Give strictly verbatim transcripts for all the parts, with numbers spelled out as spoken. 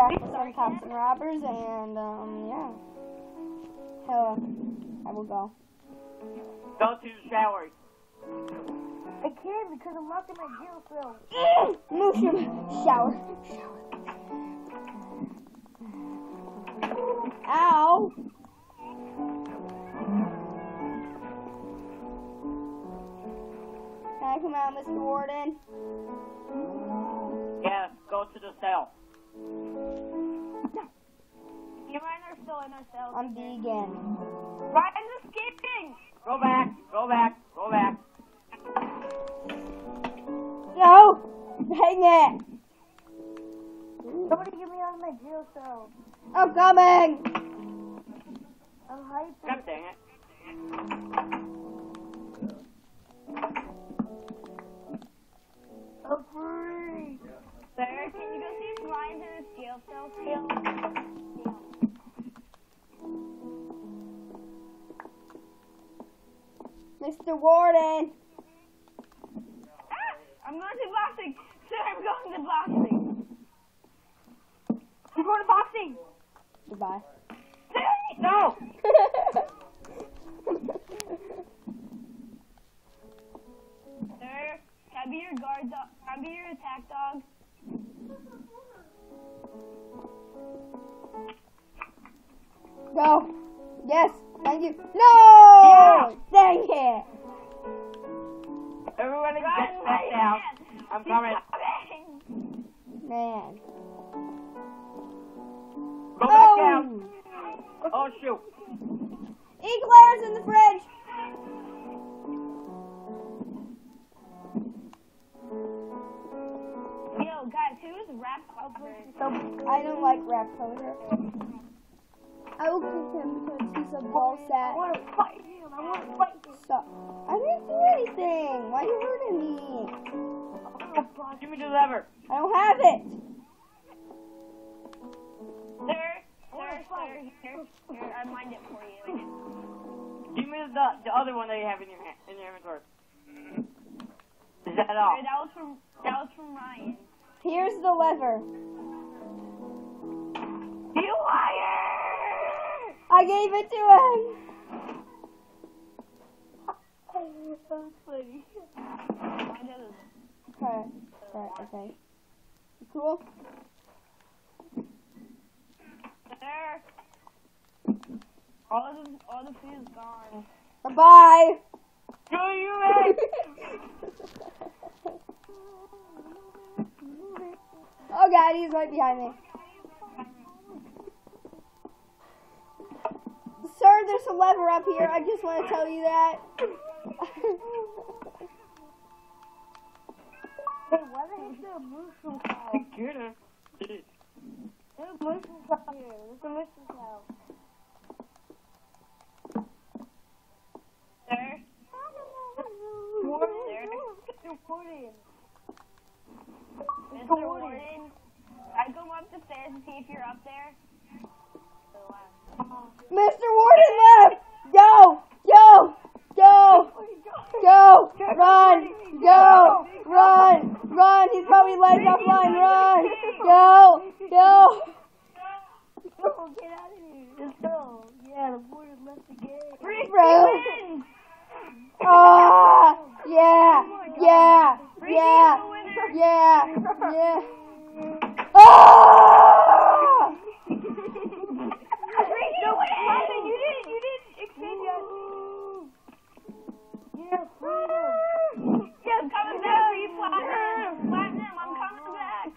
back with some cops and robbers, and um, yeah. Uh, I will go. Go to the shower. I can't because I'm locked in my jail cell. Move your shower. Ow! Can I come out, Mister Warden? Yeah, go to the cell. You and I are still in our cells. I'm vegan. Ryan's escaping! Go back, go back, go back. No! Dang it! Somebody get me out of my jail cell. I'm coming! I'm hyped. God dang it. I'm free! Sir, can you go see if Ryan's in his jail cell still? Mister Warden! Ah! I'm going to boxing! Sir, I'm going to boxing! I'm going to boxing! Goodbye. No! Sir, can I be your guard dog? Can I be your attack dog? Go! Yes! Thank you! No! Yeah. Dang it! Everybody Run, get back Ryan! down. I'm He's coming. coming! Man. Go back Oh! down. Oh, shoot. Eclairs in the fridge! Yo, guys, who is rap culture? I don't like rap culture. I will kick him because he's a ball I sack. want to fight him. I want to fight him. Stop. I didn't do anything. Why are you hurting me? Give me the lever. I don't have it. Sir, sir, sir, here, here, I mind it for you. Give me the the other one that you have in your hand, in your inventory. Is that all? Sir, that was from, that was from Ryan. Here's the lever. You liar! I gave it to him. That's funny. Mine doesn't. Okay. Okay. Okay. You cool? Sir, all the, all the food is gone. Bye bye. Do you make? Oh God, he's right behind me. Sir, there's a lever up here. I just want to tell you that. Hey, why the heck is there a mushroom cow? Computer. There's a mushroom cow here. There's a mushroom cow. Sir, What? Sir? You're putting. Mister Warden, I go up the stairs and see if you're up there. Mister Warden left. Go. Go. Go. Go. Run. Go. Run. Run. He's probably legs offline. Run. Go. Go. Go, get out of here. Let's go. Yeah, the board left the game. Freeze Bro. wins! Ah. Yeah. Yeah. Yeah. Winner! Yeah. Yeah. Ah! Freeze the winner! You didn't, you didn't extend yet. Yeah, freedom. Yeah, I'm coming back. You platinum. Platinum, I'm coming back.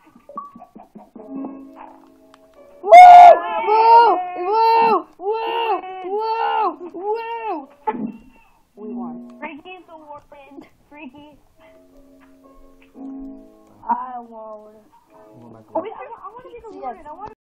Woo! Woo! Woo! Woo! Woo! We won. Freaky's the warden. Freaky. I want. Oh my I want to be the warden. I want